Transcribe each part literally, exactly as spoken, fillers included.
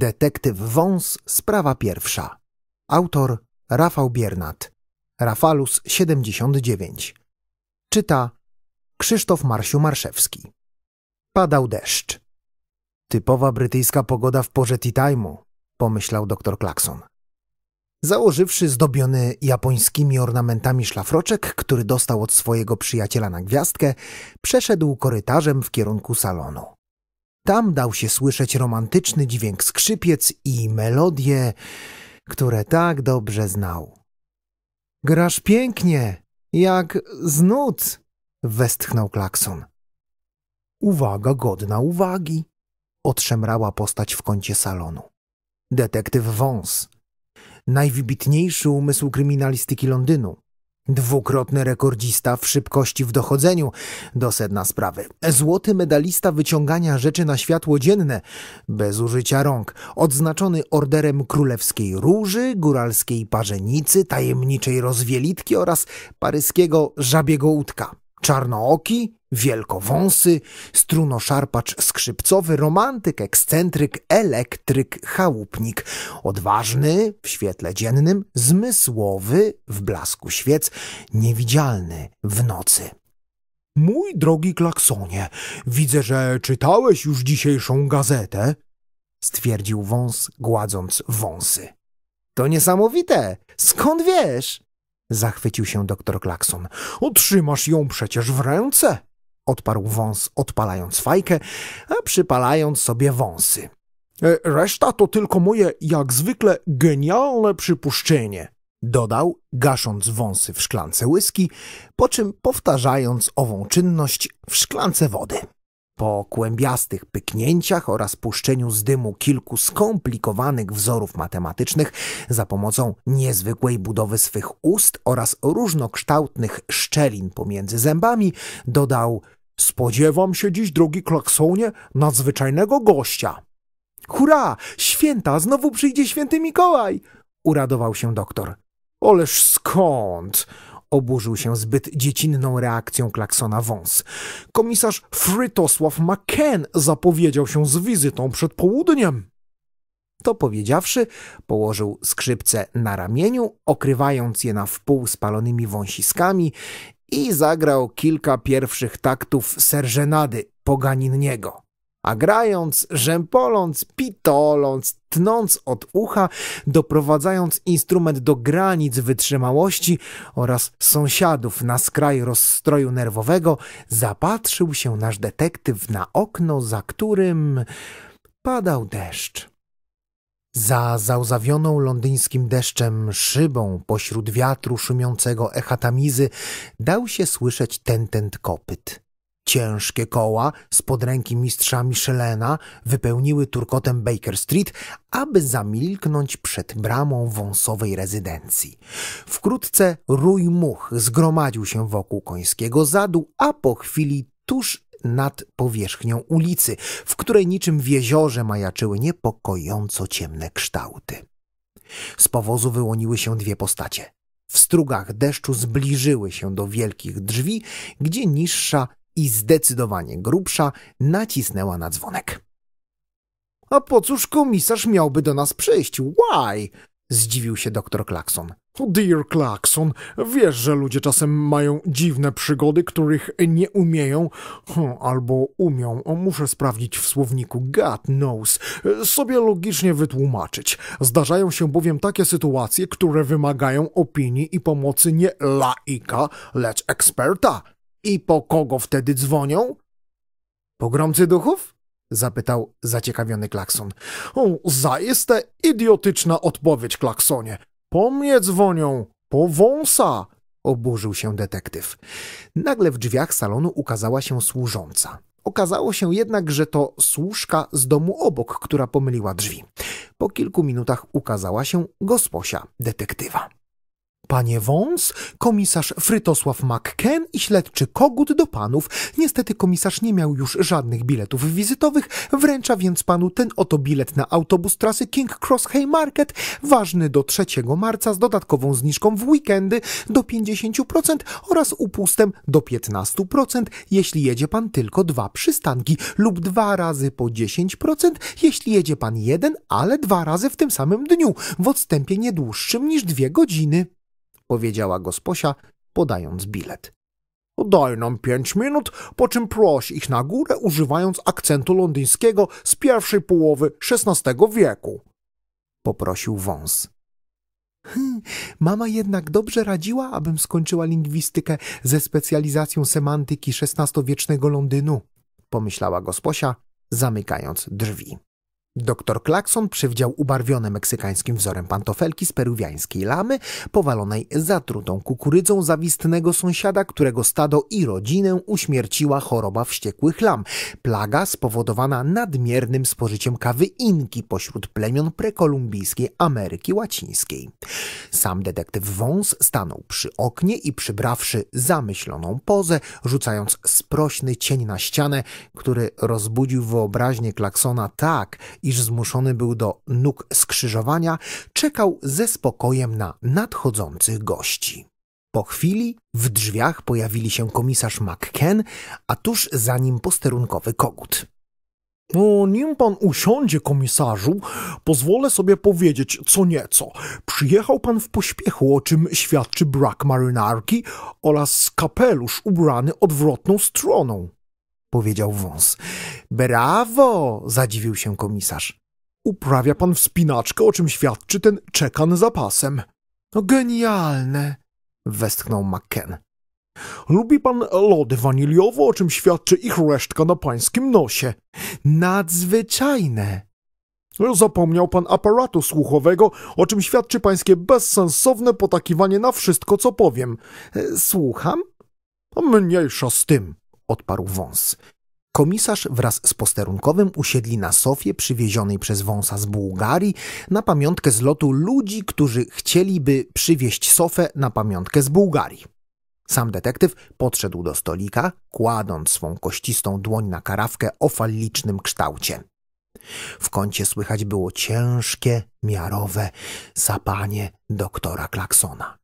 Detektyw Wąs, sprawa pierwsza. Autor Rafał Biernat. Rafalus siedemdziesiąt dziewięć. Czyta Krzysztof Marsiu-Marszewski. Padał deszcz. Typowa brytyjska pogoda w porze tea time'u, pomyślał doktor Klakson. Założywszy zdobiony japońskimi ornamentami szlafroczek, który dostał od swojego przyjaciela na gwiazdkę, przeszedł korytarzem w kierunku salonu. Tam dał się słyszeć romantyczny dźwięk skrzypiec i melodie, które tak dobrze znał. — Grasz pięknie, jak z nut! — westchnął Klakson. — Uwaga godna uwagi! — otrzemrała postać w kącie salonu. Detektyw Wąs. Najwybitniejszy umysł kryminalistyki Londynu. Dwukrotny rekordzista w szybkości w dochodzeniu do sedna sprawy. Złoty medalista wyciągania rzeczy na światło dzienne, bez użycia rąk. Odznaczony orderem Królewskiej Róży, Góralskiej Parzenicy, Tajemniczej Rozwielitki oraz paryskiego Żabiego Łódka. Czarnooki, wielkowąsy, strunoszarpacz skrzypcowy, romantyk, ekscentryk, elektryk, chałupnik, odważny w świetle dziennym, zmysłowy w blasku świec, niewidzialny w nocy. — Mój drogi Klaksonie, widzę, że czytałeś już dzisiejszą gazetę — stwierdził Wąs, gładząc wąsy. — To niesamowite! Skąd wiesz? Zachwycił się doktor Klakson. — Otrzymasz ją przecież w ręce! Odparł Wąs, odpalając fajkę, a przypalając sobie wąsy. E, reszta to tylko moje, jak zwykle, genialne przypuszczenie, dodał, gasząc wąsy w szklance whisky, po czym powtarzając ową czynność w szklance wody. Po kłębiastych pyknięciach oraz puszczeniu z dymu kilku skomplikowanych wzorów matematycznych za pomocą niezwykłej budowy swych ust oraz różnokształtnych szczelin pomiędzy zębami, dodał: spodziewam się dziś, drogi Klaksonie, nadzwyczajnego gościa. Hurra! Święta! Znowu przyjdzie święty Mikołaj! Uradował się doktor. Ależ skąd? Oburzył się zbyt dziecinną reakcją Klaksona Wąs. Komisarz Frytosław McCann zapowiedział się z wizytą przed południem. To powiedziawszy, położył skrzypce na ramieniu, okrywając je na wpół spalonymi wąsiskami i zagrał kilka pierwszych taktów serżenady Poganinniego. A grając, rzępoląc, pitoląc, tnąc od ucha, doprowadzając instrument do granic wytrzymałości oraz sąsiadów na skraj rozstroju nerwowego, zapatrzył się nasz detektyw na okno, za którym padał deszcz. Za załzawioną londyńskim deszczem szybą pośród wiatru szumiącego echa Tamizy dał się słyszeć tentent kopyt. Ciężkie koła spod ręki mistrza Michelena wypełniły turkotem Baker Street, aby zamilknąć przed bramą wąsowej rezydencji. Wkrótce rój much zgromadził się wokół końskiego zadu, a po chwili tuż nad powierzchnią ulicy, w której niczym w jeziorze majaczyły niepokojąco ciemne kształty. Z powozu wyłoniły się dwie postacie. W strugach deszczu zbliżyły się do wielkich drzwi, gdzie niższa i zdecydowanie grubsza nacisnęła na dzwonek. — A po cóż komisarz miałby do nas przyjść? Why? — zdziwił się doktor Klakson. — Dear Klakson, wiesz, że ludzie czasem mają dziwne przygody, których nie umieją, hm, albo umią, muszę sprawdzić w słowniku, God knows, sobie logicznie wytłumaczyć. Zdarzają się bowiem takie sytuacje, które wymagają opinii i pomocy nie laika, lecz eksperta. I po kogo wtedy dzwonią? Pogromcy duchów? Zapytał zaciekawiony Klakson. O, zaiste idiotyczna odpowiedź, Klaksonie. Po mnie dzwonią, po wąsa! Oburzył się detektyw. Nagle w drzwiach salonu ukazała się służąca. Okazało się jednak, że to służka z domu obok, która pomyliła drzwi. Po kilku minutach ukazała się gosposia detektywa. Panie Wąs, komisarz Frytosław McKen i śledczy Kogut do panów. Niestety komisarz nie miał już żadnych biletów wizytowych, wręcza więc panu ten oto bilet na autobus trasy King Cross Haymarket, ważny do trzeciego marca z dodatkową zniżką w weekendy do pięćdziesiąt procent oraz upustem do piętnaście procent, jeśli jedzie pan tylko dwa przystanki lub dwa razy po dziesięć procent, jeśli jedzie pan jeden, ale dwa razy w tym samym dniu, w odstępie nie dłuższym niż dwie godziny, powiedziała gosposia, podając bilet. Daj nam pięć minut, po czym proś ich na górę, używając akcentu londyńskiego z pierwszej połowy szesnastego wieku, poprosił Wąs. Hmm, mama jednak dobrze radziła, abym skończyła lingwistykę ze specjalizacją semantyki szesnastowiecznego Londynu, pomyślała gosposia, zamykając drzwi. Doktor Klakson przywdział ubarwione meksykańskim wzorem pantofelki z peruwiańskiej lamy, powalonej zatrutą kukurydzą zawistnego sąsiada, którego stado i rodzinę uśmierciła choroba wściekłych lam, plaga spowodowana nadmiernym spożyciem kawy inki pośród plemion prekolumbijskiej Ameryki Łacińskiej. Sam detektyw Wąs stanął przy oknie i przybrawszy zamyśloną pozę, rzucając sprośny cień na ścianę, który rozbudził wyobraźnię Klaksona tak, iż zmuszony był do nóg skrzyżowania, czekał ze spokojem na nadchodzących gości. Po chwili w drzwiach pojawili się komisarz McKen, a tuż za nim posterunkowy Kogut. O, nim pan usiądzie, komisarzu, pozwolę sobie powiedzieć co nieco. Przyjechał pan w pośpiechu, o czym świadczy brak marynarki oraz kapelusz ubrany odwrotną stroną, powiedział Wąs. Brawo! Zadziwił się komisarz. Uprawia pan wspinaczkę, o czym świadczy ten czekan za pasem. No genialne! Westchnął McKen. Lubi pan lody waniliowe, o czym świadczy ich resztka na pańskim nosie. Nadzwyczajne! Zapomniał pan aparatu słuchowego, o czym świadczy pańskie bezsensowne potakiwanie na wszystko, co powiem. Słucham? Mniejsza z tym, odparł Wąs. Komisarz wraz z posterunkowym usiedli na sofie przywiezionej przez Wąsa z Bułgarii na pamiątkę z lotu ludzi, którzy chcieliby przywieźć sofę na pamiątkę z Bułgarii. Sam detektyw podszedł do stolika, kładąc swą kościstą dłoń na karawkę o fallicznym kształcie. W kącie słychać było ciężkie, miarowe sapanie doktora Klaksona.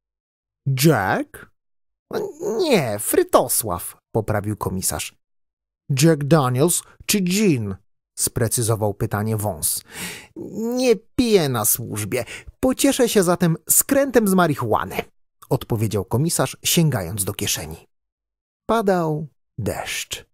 Jack? Nie, Frytosław, poprawił komisarz. Jack Daniels czy gin? Sprecyzował pytanie Wąs. Nie piję na służbie. Pocieszę się zatem skrętem z marihuany, odpowiedział komisarz, sięgając do kieszeni. Padał deszcz.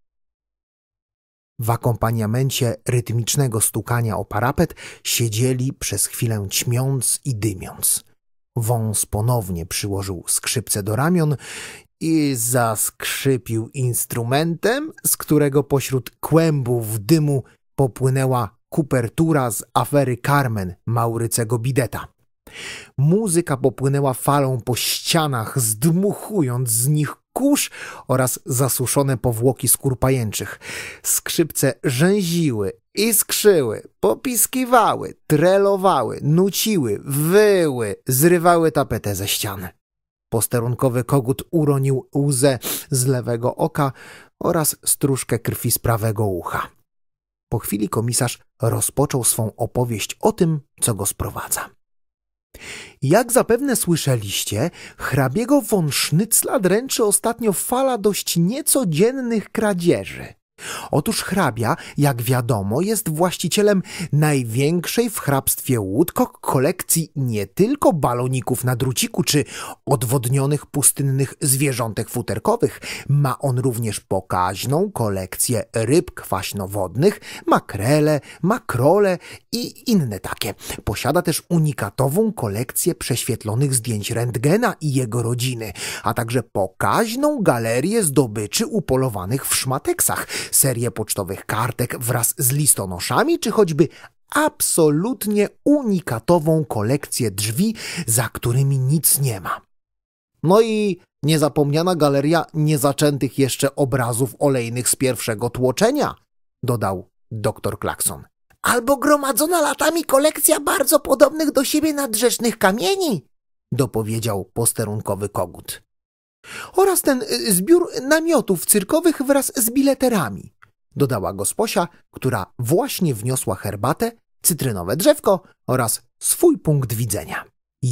W akompaniamencie rytmicznego stukania o parapet siedzieli przez chwilę ćmiąc i dymiąc. Wąs ponownie przyłożył skrzypce do ramion i zaskrzypił instrumentem, z którego pośród kłębów dymu popłynęła kupertura z afery Carmen Maurycego Bideta. Muzyka popłynęła falą po ścianach, zdmuchując z nich kurz oraz zasuszone powłoki skór pajęczych. Skrzypce rzęziły, iskrzyły, popiskiwały, trelowały, nuciły, wyły, zrywały tapetę ze ścian. Posterunkowy Kogut uronił łzę z lewego oka oraz stróżkę krwi z prawego ucha. Po chwili komisarz rozpoczął swą opowieść o tym, co go sprowadza. Jak zapewne słyszeliście, hrabiego von Sznycla dręczy ostatnio fala dość niecodziennych kradzieży. Otóż hrabia, jak wiadomo, jest właścicielem największej w hrabstwie Woodcock kolekcji nie tylko baloników na druciku czy odwodnionych pustynnych zwierzątek futerkowych. Ma on również pokaźną kolekcję ryb kwaśnowodnych, makrele, makrole i inne takie. Posiada też unikatową kolekcję prześwietlonych zdjęć Rentgena i jego rodziny, a także pokaźną galerię zdobyczy upolowanych w szmateksach, serię pocztowych kartek wraz z listonoszami, czy choćby absolutnie unikatową kolekcję drzwi, za którymi nic nie ma. No i niezapomniana galeria niezaczętych jeszcze obrazów olejnych z pierwszego tłoczenia, dodał doktor Klakson. Albo gromadzona latami kolekcja bardzo podobnych do siebie nadrzecznych kamieni, dopowiedział posterunkowy kogut. Oraz ten zbiór namiotów cyrkowych wraz z bileterami, dodała gosposia, która właśnie wniosła herbatę, cytrynowe drzewko oraz swój punkt widzenia.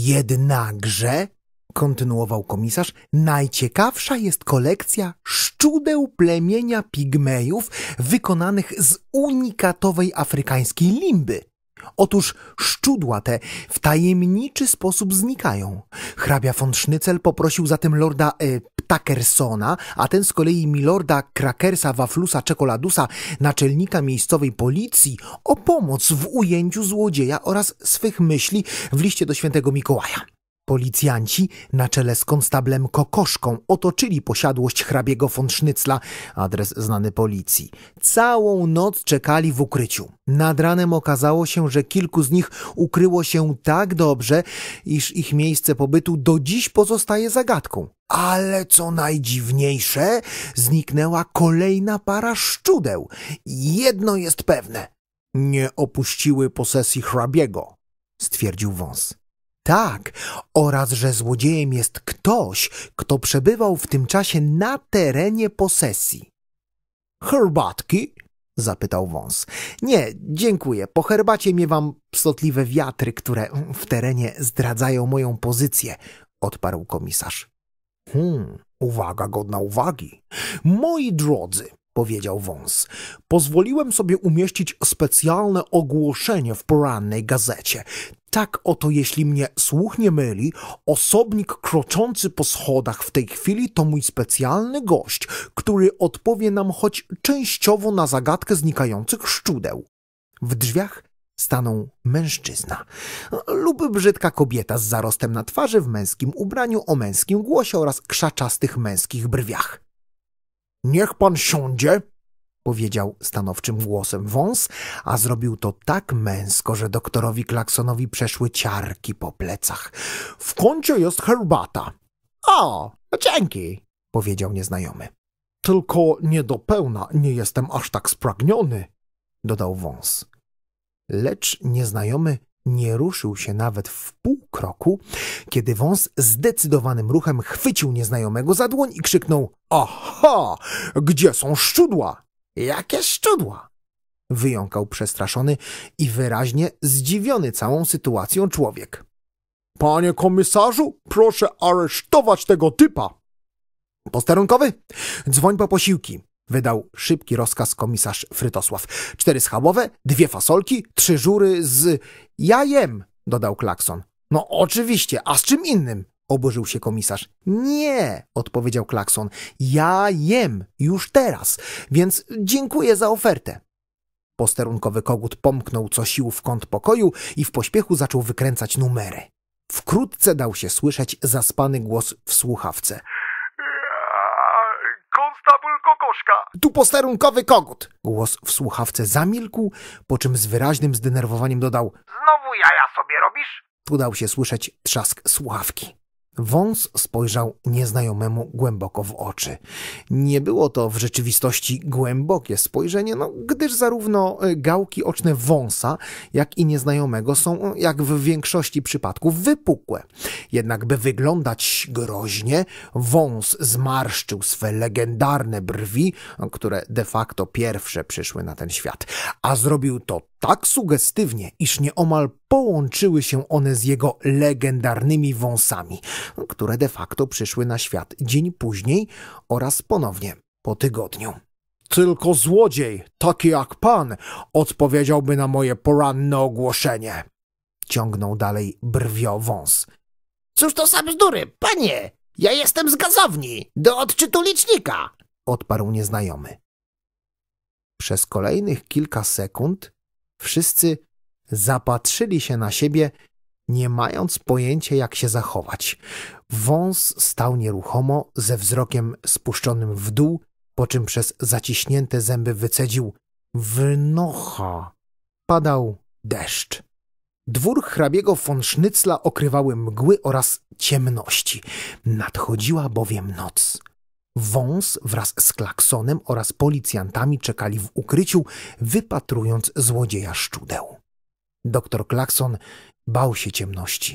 Jednakże, kontynuował komisarz, najciekawsza jest kolekcja szczudeł plemienia pigmejów wykonanych z unikatowej afrykańskiej limby. Otóż szczudła te w tajemniczy sposób znikają. Hrabia von Sznycel poprosił zatem lorda e, Ptakersona, a ten z kolei milorda Krakersa Waflusa Czekoladusa, naczelnika miejscowej policji, o pomoc w ujęciu złodzieja oraz swych myśli w liście do świętego Mikołaja. Policjanci na czele z konstablem Kokoszką otoczyli posiadłość hrabiego von Sznycla, adres znany policji. Całą noc czekali w ukryciu. Nad ranem okazało się, że kilku z nich ukryło się tak dobrze, iż ich miejsce pobytu do dziś pozostaje zagadką. Ale co najdziwniejsze, zniknęła kolejna para szczudeł. Jedno jest pewne. Nie opuściły posesji hrabiego, stwierdził wąs. Tak, oraz że złodziejem jest ktoś, kto przebywał w tym czasie na terenie posesji. Herbatki? Zapytał wąs. Nie, dziękuję. Po herbacie miewam psotliwe wiatry, które w terenie zdradzają moją pozycję, odparł komisarz. Hmm, uwaga godna uwagi. Moi drodzy, powiedział wąs, pozwoliłem sobie umieścić specjalne ogłoszenie w porannej gazecie. Tak oto, jeśli mnie słuch nie myli, osobnik kroczący po schodach w tej chwili to mój specjalny gość, który odpowie nam choć częściowo na zagadkę znikających szczudeł. W drzwiach stanął mężczyzna lub brzydka kobieta z zarostem na twarzy, w męskim ubraniu, o męskim głosie oraz krzaczastych męskich brwiach. Niech pan siądzie, powiedział stanowczym głosem wąs, a zrobił to tak męsko, że doktorowi Klaksonowi przeszły ciarki po plecach. W kącie jest herbata. O, dzięki, powiedział nieznajomy. Tylko nie do pełna, nie jestem aż tak spragniony, dodał wąs. Lecz nieznajomy nie ruszył się nawet w pół kroku, kiedy wąs zdecydowanym ruchem chwycił nieznajomego za dłoń i krzyknął: aha, gdzie są szczudła? Jakie szczudła? Wyjąkał przestraszony i wyraźnie zdziwiony całą sytuacją człowiek. Panie komisarzu, proszę aresztować tego typa. Posterunkowy, dzwoń po posiłki. Wydał szybki rozkaz komisarz Frytosław. Cztery schabowe, dwie fasolki, trzy żury z... Ja jem, dodał Klakson. No oczywiście, a z czym innym? Oburzył się komisarz. Nie, odpowiedział Klakson. Ja jem już teraz, więc dziękuję za ofertę. Posterunkowy kogut pomknął co sił w kąt pokoju i w pośpiechu zaczął wykręcać numery. Wkrótce dał się słyszeć zaspany głos w słuchawce. Konstabl Kokoszka! Tu posterunkowy kogut! Głos w słuchawce zamilkł, po czym z wyraźnym zdenerwowaniem dodał: Znowu jaja sobie robisz? Tu dał się słyszeć trzask słuchawki. Wąs spojrzał nieznajomemu głęboko w oczy. Nie było to w rzeczywistości głębokie spojrzenie, no, gdyż zarówno gałki oczne wąsa, jak i nieznajomego są, jak w większości przypadków, wypukłe. Jednak by wyglądać groźnie, wąs zmarszczył swe legendarne brwi, które de facto pierwsze przyszły na ten świat, a zrobił to tak sugestywnie, iż nieomal połączyły się one z jego legendarnymi wąsami, które de facto przyszły na świat dzień później oraz ponownie po tygodniu. Tylko złodziej, taki jak pan, odpowiedziałby na moje poranne ogłoszenie, ciągnął dalej brwio wąs. Cóż to za bzdury, panie? Ja jestem z gazowni, do odczytu licznika, odparł nieznajomy. Przez kolejnych kilka sekund wszyscy zapatrzyli się na siebie, nie mając pojęcia, jak się zachować. Wąs stał nieruchomo, ze wzrokiem spuszczonym w dół, po czym przez zaciśnięte zęby wycedził: wynocha. Padał deszcz. Dwór hrabiego von Sznycla okrywały mgły oraz ciemności. Nadchodziła bowiem noc. Wąs wraz z Klaksonem oraz policjantami czekali w ukryciu, wypatrując złodzieja szczudeł. Doktor Klakson bał się ciemności.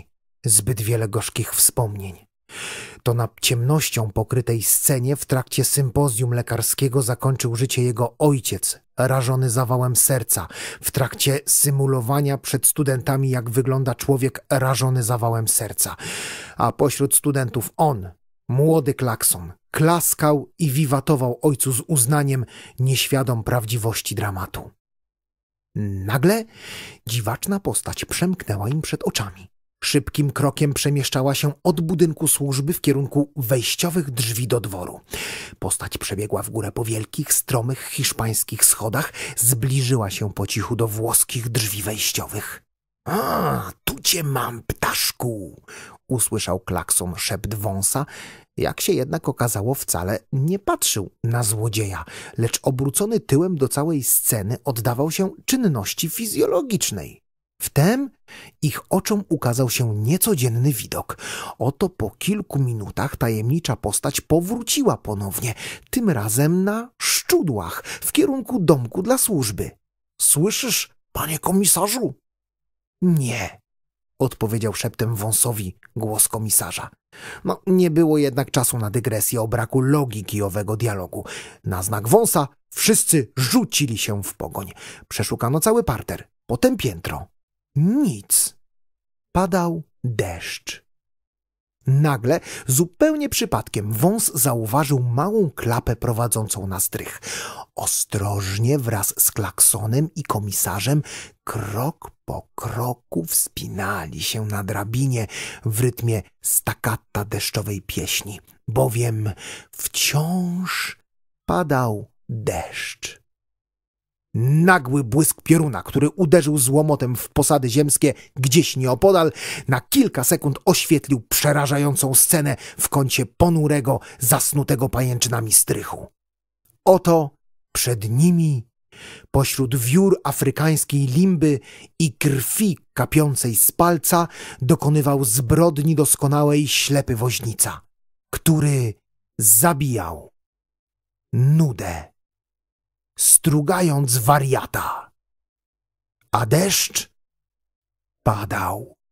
Zbyt wiele gorzkich wspomnień. To na ciemnością pokrytej scenie w trakcie sympozjum lekarskiego zakończył życie jego ojciec, rażony zawałem serca, w trakcie symulowania przed studentami, jak wygląda człowiek rażony zawałem serca. A pośród studentów on, młody Klakson, klaskał i wiwatował ojcu z uznaniem, nieświadom prawdziwości dramatu. Nagle dziwaczna postać przemknęła im przed oczami. Szybkim krokiem przemieszczała się od budynku służby w kierunku wejściowych drzwi do dworu. Postać przebiegła w górę po wielkich, stromych hiszpańskich schodach, zbliżyła się po cichu do włoskich drzwi wejściowych. — A, tu cię mam, ptaszku! — usłyszał Klakson szept wąsa. Jak się jednak okazało, wcale nie patrzył na złodzieja, lecz obrócony tyłem do całej sceny oddawał się czynności fizjologicznej. Wtem ich oczom ukazał się niecodzienny widok. Oto po kilku minutach tajemnicza postać powróciła ponownie, tym razem na szczudłach, w kierunku domku dla służby. — Słyszysz, panie komisarzu? — Nie — odpowiedział szeptem wąsowi głos komisarza. No, nie było jednak czasu na dygresję o braku logiki owego dialogu. Na znak wąsa wszyscy rzucili się w pogoń. Przeszukano cały parter, potem piętro. Nic. Padał deszcz. Nagle, zupełnie przypadkiem, wąs zauważył małą klapę prowadzącą na strych. Ostrożnie wraz z Klaksonem i komisarzem krok po kroku wspinali się na drabinie w rytmie staccatta deszczowej pieśni, bowiem wciąż padał deszcz. Nagły błysk pioruna, który uderzył z łomotem w posady ziemskie gdzieś nieopodal, na kilka sekund oświetlił przerażającą scenę w kącie ponurego, zasnutego pajęczynami strychu. Oto przed nimi, pośród wiór afrykańskiej limby i krwi kapiącej z palca, dokonywał zbrodni doskonałej ślepy woźnica, który zabijał nudę, strugając wariata. A deszcz padał.